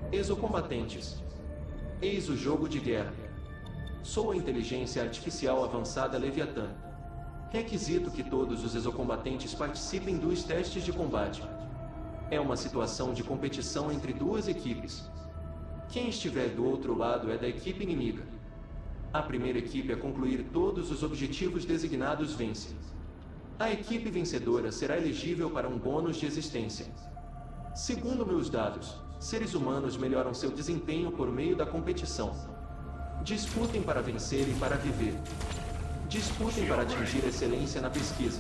Exocombatentes. Eis o jogo de guerra. Sou a inteligência artificial avançada Leviatã. Requisito que todos os exocombatentes participem dos testes de combate. É uma situação de competição entre duas equipes. Quem estiver do outro lado é da equipe inimiga. A primeira equipe a concluir todos os objetivos designados vence. A equipe vencedora será elegível para um bônus de existência. Segundo meus dados, seres humanos melhoram seu desempenho por meio da competição. Disputem para vencer e para viver. Disputem para atingir excelência na pesquisa.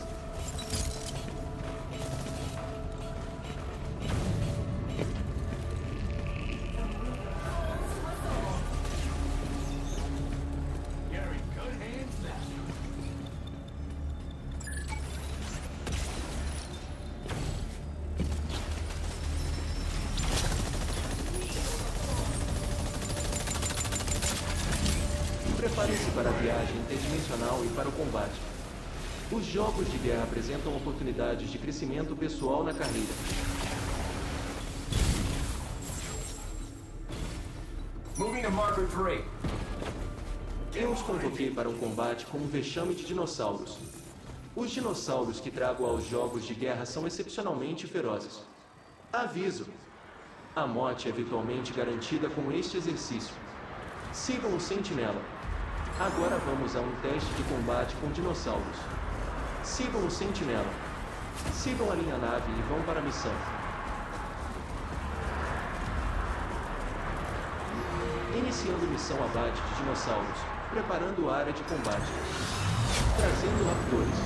Prepare-se para a viagem interdimensional e para o combate. Os jogos de guerra apresentam oportunidades de crescimento pessoal na carreira. Moving to Marker 3. Eu os convoquei para um combate com um vexame de dinossauros. Os dinossauros que trago aos jogos de guerra são excepcionalmente ferozes. Aviso: a morte é virtualmente garantida com este exercício. Sigam o Sentinela. Agora vamos a um teste de combate com dinossauros. Sigam o Sentinela. Sigam a linha nave e vão para a missão. Iniciando missão abate de dinossauros. Preparando a área de combate. Trazendo raptores.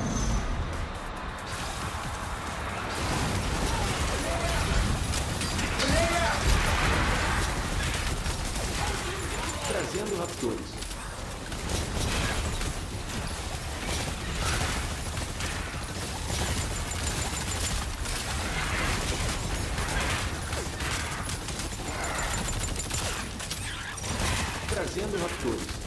Trazendo raptores. Trazendo raptores.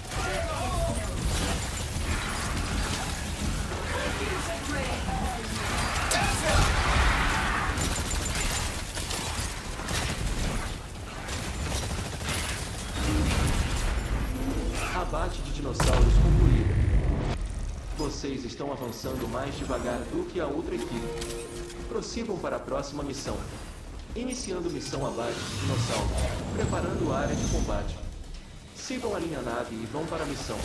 Abate de dinossauros concluído. Vocês estão avançando mais devagar do que a outra equipe. Prossigam para a próxima missão. Iniciando missão abate de dinossauros. Preparando a área de combate. Sigam a linha nave e vão para a missão.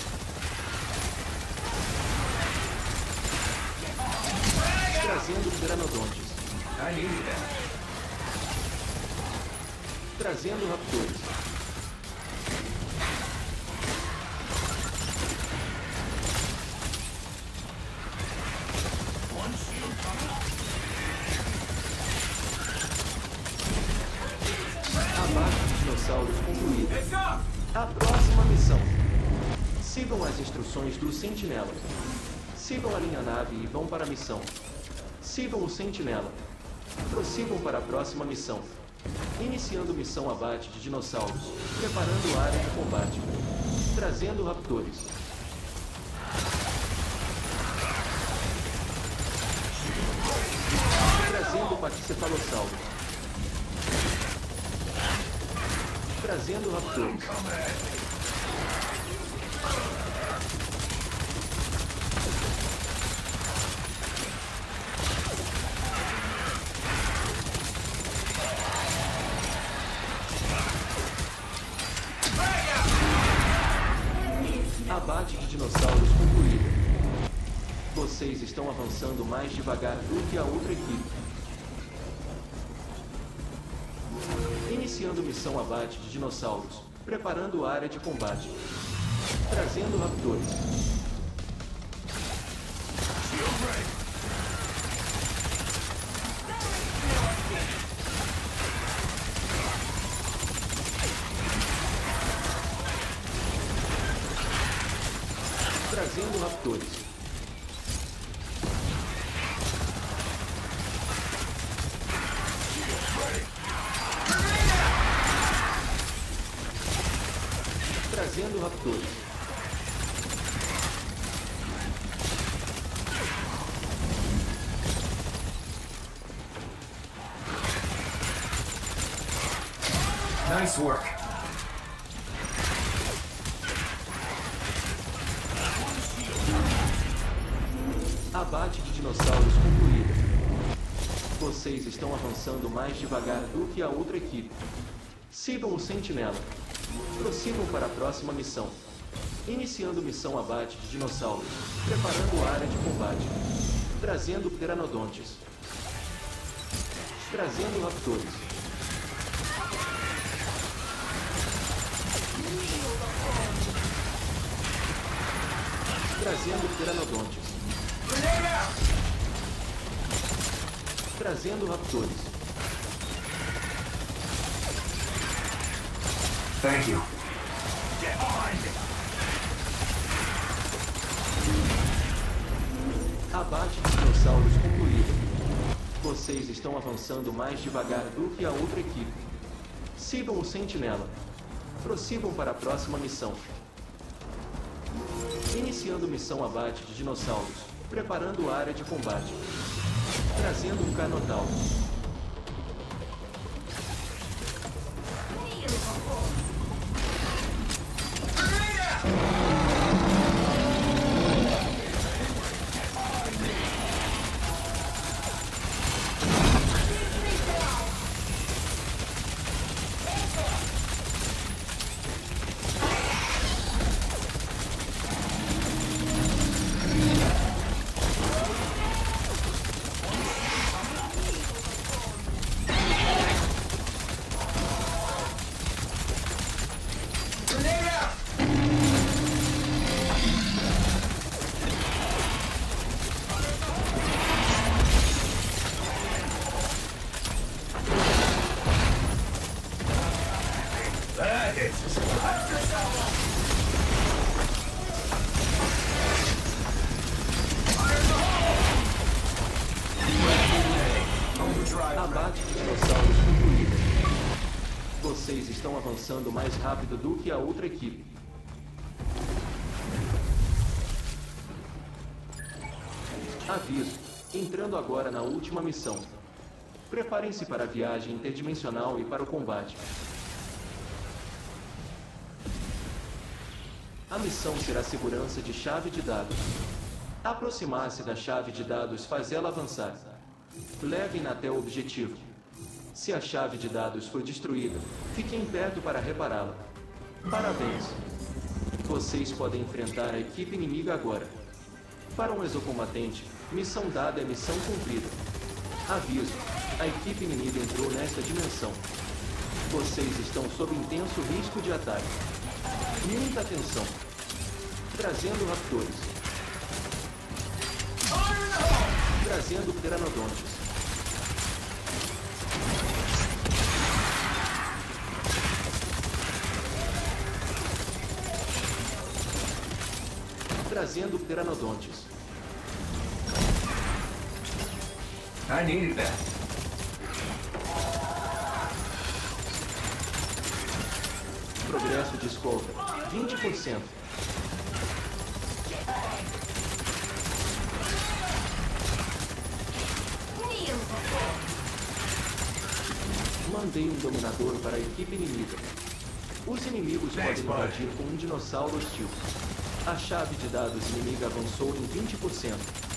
Trazendo pteranodontes. Trazendo raptores. Abate de dinossauros concluído. A próxima missão. Sigam as instruções do Sentinela. Sigam a linha nave e vão para a missão. Sigam o Sentinela. Prossigam para a próxima missão. Iniciando missão abate de dinossauros. Preparando a área de combate. Trazendo raptores. Trazendo paquicefalossauro. Trazendo raptores. Abate de dinossauros concluído. Vocês estão avançando mais devagar do que a outra equipe. Iniciando missão abate de dinossauros. Preparando a área de combate. Trazendo raptores. Trazendo raptores. Trazendo raptores. Nice work. Abate de dinossauros concluído. Vocês estão avançando mais devagar do que a outra equipe. Sigam o Sentinela. Prossigam para a próxima missão. Iniciando missão abate de dinossauros. Preparando a área de combate. Trazendo pteranodontes. Trazendo raptores. Trazendo pteranodontes. Trazendo raptores. Thank you. Abate de dinossauros concluído. Vocês estão avançando mais devagar do que a outra equipe. Sigam o Sentinela. Prossigam para a próxima missão. Iniciando missão abate de dinossauros. Preparando a área de combate. Trazendo um Carnotauro. Abate de dinossauros concluído. Vocês estão avançando mais rápido do que a outra equipe. Aviso. Entrando agora na última missão. Preparem-se para a viagem interdimensional e para o combate. A missão será segurança de chave de dados. Aproximar-se da chave de dados faz ela avançar. Levem-na até o objetivo. Se a chave de dados for destruída, fiquem perto para repará-la. Parabéns! Vocês podem enfrentar a equipe inimiga agora. Para um exocombatente, missão dada é missão cumprida. Aviso: a equipe inimiga entrou nesta dimensão. Vocês estão sob intenso risco de ataque. Muita atenção. Trazendo raptores. Trazendo pteranodontes. Trazendo pteranodontes. I needed that. Progresso de escolta, 20%. Mandei um dominador para a equipe inimiga. Os inimigos podem invadir com um dinossauro hostil. A chave de dados inimiga avançou em 20%.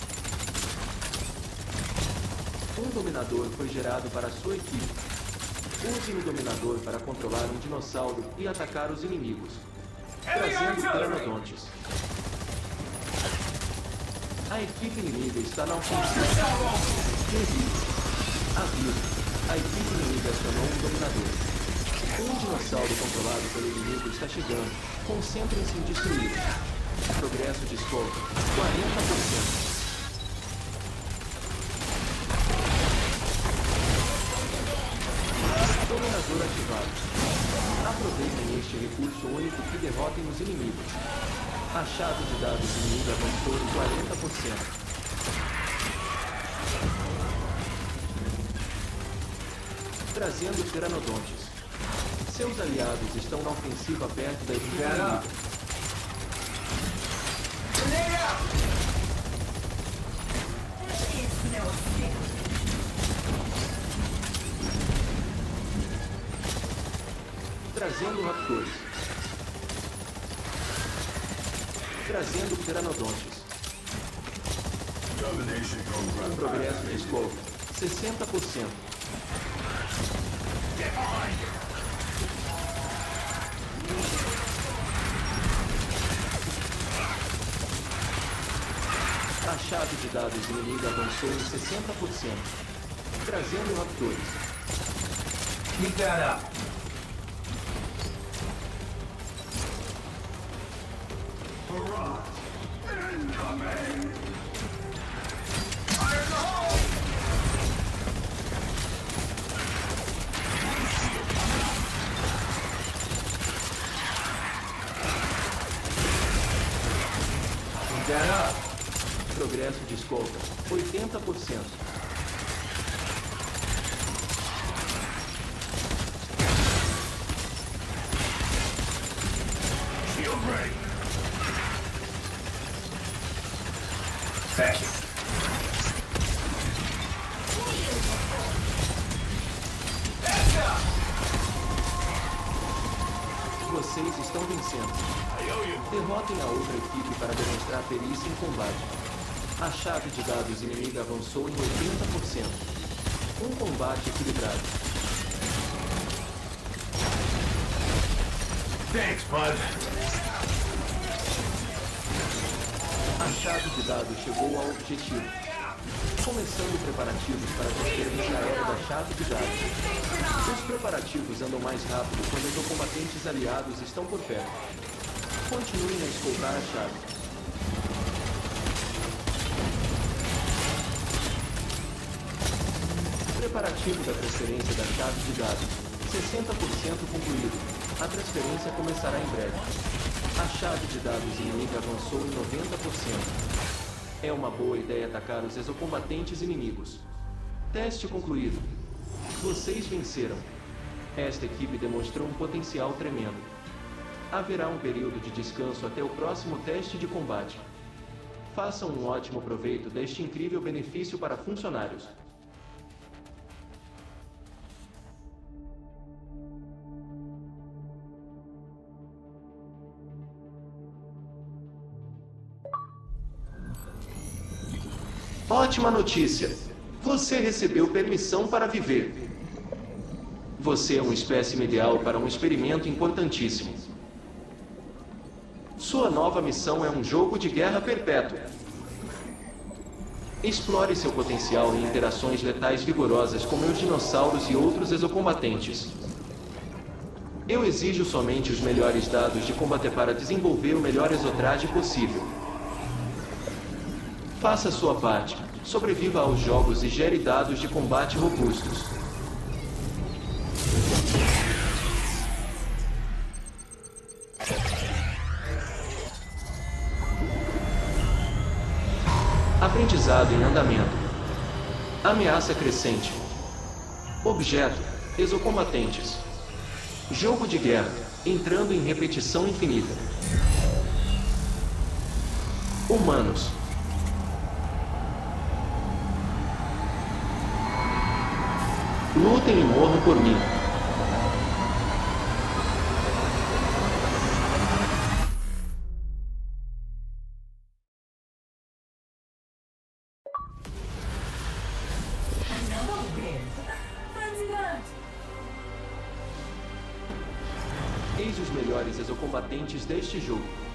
Um dominador foi gerado para a sua equipe. Use o dominador para controlar um dinossauro e atacar os inimigos. Trazendo pteranodontes. A equipe inimiga está na ofensiva. Aviso. A equipe inimiga acionou um dominador. Um dinossauro controlado pelo inimigo está chegando. Concentrem-se em destruí-lo. Progresso de escolta, 40%. Dominador ativado. Aproveitem este recurso único que derrotem os inimigos. A chave de dados inimiga avançou em 40%. Trazendo pteranodontes. Seus aliados estão na ofensiva perto da equipe inimiga. trazendo raptores, trazendo pteranodontes. Um progresso de escolta, 60%. A chave de dados inimiga avançou em 60%, trazendo raptores. Keep that up. Progresso de escolta, 80%. Shield ready. Thank you. Vocês estão vencendo. Derrotem a outra equipe para demonstrar perícia em combate. A chave de dados inimiga avançou em 80%. Um combate equilibrado. Thanks, bud. A chave de dados chegou ao objetivo. Começando preparativos para a transferência aérea da chave de dados. Os preparativos andam mais rápido quando os combatentes aliados estão por perto. Continuem a escoltar a chave. Preparativo da transferência da chave de dados. 60% concluído. A transferência começará em breve. A chave de dados inimiga avançou em 90%. É uma boa ideia atacar os exocombatentes inimigos. Teste concluído. Vocês venceram. Esta equipe demonstrou um potencial tremendo. Haverá um período de descanso até o próximo teste de combate. Façam um ótimo proveito deste incrível benefício para funcionários. Ótima notícia! Você recebeu permissão para viver. Você é um espécime ideal para um experimento importantíssimo. Sua nova missão é um jogo de guerra perpétua. Explore seu potencial em interações letais vigorosas com meus dinossauros e outros exocombatentes. Eu exijo somente os melhores dados de combate para desenvolver o melhor exotraje possível. Faça sua parte, sobreviva aos jogos e gere dados de combate robustos. Aprendizado em andamento. Ameaça crescente. Objeto: exocombatentes. Jogo de guerra, entrando em repetição infinita. Humanos. Lutem e morram por mim. Eis os melhores exocombatentes deste jogo.